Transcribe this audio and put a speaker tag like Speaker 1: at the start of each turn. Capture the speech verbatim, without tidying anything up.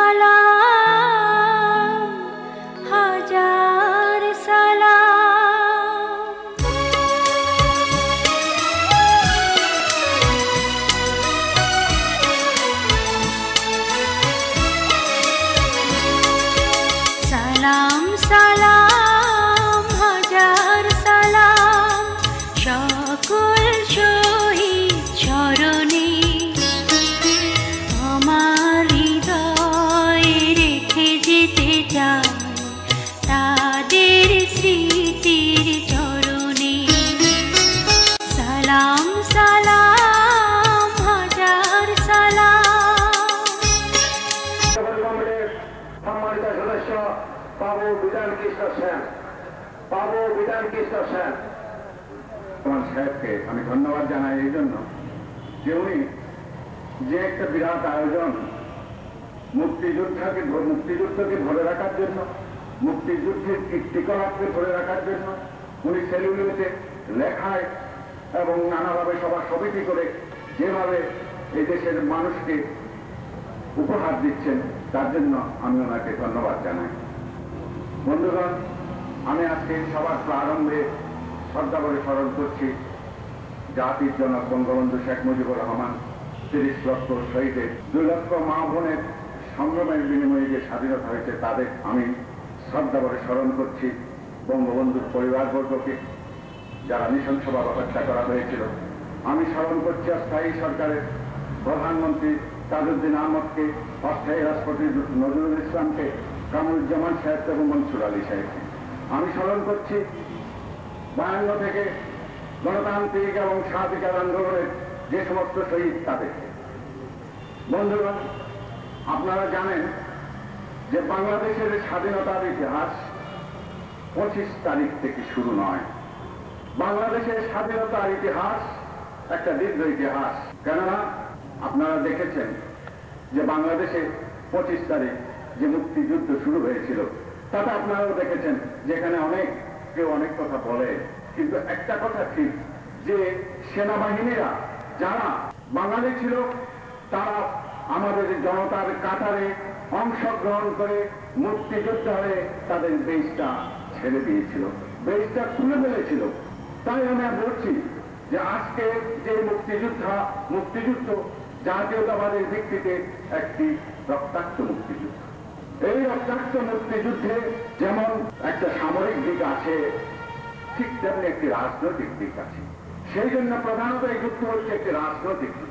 Speaker 1: সালাম হাজার সালাম সালাম সালাম হাজার সালাম সকল শহীদ চরণে আমার হৃদয়ে রেখে যেতে চাই তাদের স্মৃতির চরণে সালাম সালাম হাজার সালাম।
Speaker 2: সম্মানিত সদস্য বাবু বিধান কৃষ্ণ সেন বাবু বিধান কৃষ্ণ সেন আমার সাহেবকে আমি ধন্যবাদ জানাই এই জন্য যে উনি যে একটা বিরাট আয়োজন মুক্তিযোদ্ধাকে মুক্তিযুদ্ধকে ধরে রাখার জন্য মুক্তিযুদ্ধের কীর্তিকলাপকে ধরে রাখার জন্য উনি সেলুলোতে লেখায় এবং নানাভাবে সভা সমিতি করে যেভাবে এই দেশের মানুষকে উপহার দিচ্ছেন তার জন্য আমি ওনাকে ধন্যবাদ জানাই। বন্ধুগণ, আমি আজকে সবার প্রারম্ভে শ্রদ্ধা করে স্মরণ করছি জাতির জনক বঙ্গবন্ধু শেখ মুজিবুর রহমান তিরিশ লক্ষ শহীদের দুই লক্ষ মা বোনের সংগ্রামের বিনিময়ে যে স্বাধীনতা হয়েছে তাদের আমি শ্রদ্ধা করে স্মরণ করছি। বঙ্গবন্ধুর পরিবারবর্গকে যারা নৃশংসভাবে হত্যা করা হয়েছিল আমি স্মরণ করছি অস্থায়ী সরকারের প্রধানমন্ত্রী তাজউদ্দিন আহমদকে, অস্থায়ী রাষ্ট্রপতি নজরুল ইসলামকে, কামরুজ্জামান সাহেব এবং মনসুর আলী সাহেবকে। আমি স্মরণ করছি বায়ান্ন থেকে গণতান্ত্রিক এবং স্বাধিকার আন্দোলনের যে সমস্ত শহীদ তাদেরকে। বন্ধুগণ, আপনারা জানেন যে বাংলাদেশের স্বাধীনতার ইতিহাস পঁচিশ তারিখ থেকে শুরু নয়। বাংলাদেশের স্বাধীনতার ইতিহাস একটা দীর্ঘ ইতিহাস। কেননা আপনারা দেখেছেন যে বাংলাদেশে পঁচিশ তারিখ যে মুক্তিযুদ্ধ শুরু হয়েছিল তাতে আপনারাও দেখেছেন যেখানে অনেক কেউ অনেক কথা বলে, কিন্তু একটা কথা ঠিক যে সেনাবাহিনীরা যারা বাঙালি ছিল তারা আমাদের জনতার কাতারে অংশগ্রহণ করে মুক্তিযুদ্ধ হয়ে তাদের দেশটা ছেড়ে দিয়েছিল, দেশটা খুলে ফেলেছিল। তাই আমি বলছি যে আজকে যে মুক্তিযোদ্ধা মুক্তিযুদ্ধ জাতীয়তাবাদের ভিত্তিতে একটি রক্তাক্ত মুক্তিযুদ্ধ। এই রক্তাক্ত মুক্তিযুদ্ধে যেমন একটা সামরিক দিক আছে ঠিক তেমনি একটি রাজনৈতিক দিক আছে। সেই জন্য প্রধানত এই যুদ্ধ হচ্ছে একটি রাজনৈতিক দিক।